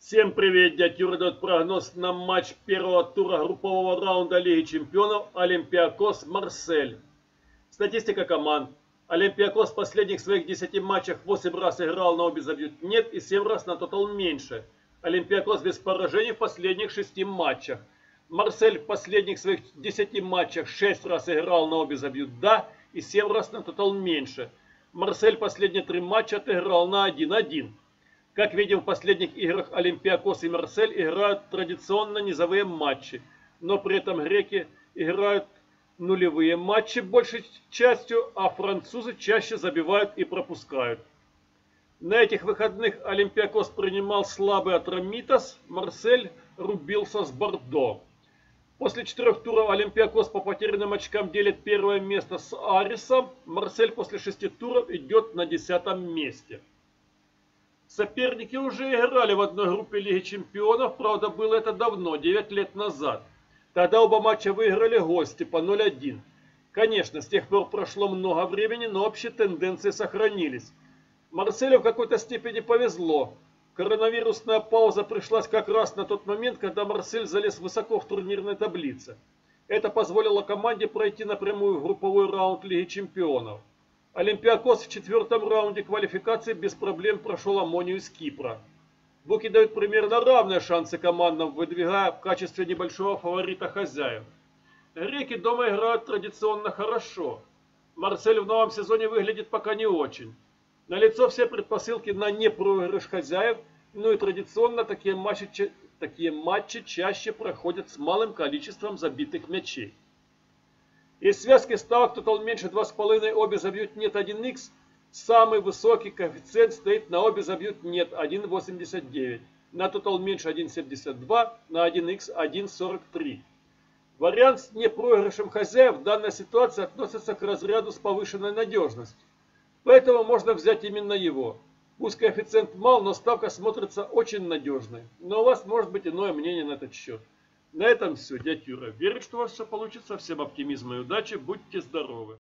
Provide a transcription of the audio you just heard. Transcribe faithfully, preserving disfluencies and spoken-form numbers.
Всем привет, дядя Юра дает прогноз на матч первого тура группового раунда Лиги Чемпионов Олимпиакос Марсель. Статистика команд. Олимпиакос в последних своих десяти матчах восемь раз играл на обе забьют нет и семь раз на тотал меньше. Олимпиакос без поражений в последних шести матчах. Марсель в последних своих десяти матчах шесть раз играл на обе забьют да и семь раз на тотал меньше. Марсель последние три матча отыграл на один-один. Как видим, в последних играх Олимпиакос и Марсель играют традиционно низовые матчи, но при этом греки играют нулевые матчи большей частью, а французы чаще забивают и пропускают. На этих выходных Олимпиакос принимал слабый Атрамитас, Марсель рубился с Бордо. После четырех туров Олимпиакос по потерянным очкам делит первое место с Арисом, Марсель после шести туров идет на десятом месте. Соперники уже играли в одной группе Лиги Чемпионов, правда было это давно, девять лет назад. Тогда оба матча выиграли гости по ноль-один. Конечно, с тех пор прошло много времени, но общие тенденции сохранились. Марселю в какой-то степени повезло. Коронавирусная пауза пришлась как раз на тот момент, когда Марсель залез высоко в турнирной таблице. Это позволило команде пройти напрямую в групповой раунд Лиги Чемпионов. Олимпиакос в четвертом раунде квалификации без проблем прошел Омонию из Кипра. Буки дают примерно равные шансы командам, выдвигая в качестве небольшого фаворита хозяев. Греки дома играют традиционно хорошо. Марсель в новом сезоне выглядит пока не очень. Налицо все предпосылки на непроигрыш хозяев, ну и традиционно такие матчи, такие матчи чаще проходят с малым количеством забитых мячей. Из связки ставок тотал меньше два с половиной, обе забьют нет один икс, самый высокий коэффициент стоит на обе забьют нет один восемьдесят девять, на тотал меньше один семьдесят два, на один икс один сорок три. Вариант с непроигрышем хозяев в данной ситуации относится к разряду с повышенной надежностью, поэтому можно взять именно его. Пусть коэффициент мал, но ставка смотрится очень надежной, но у вас может быть иное мнение на этот счет. На этом все, дядя Юра. Верю, что у вас все получится. Всем оптимизма и удачи. Будьте здоровы.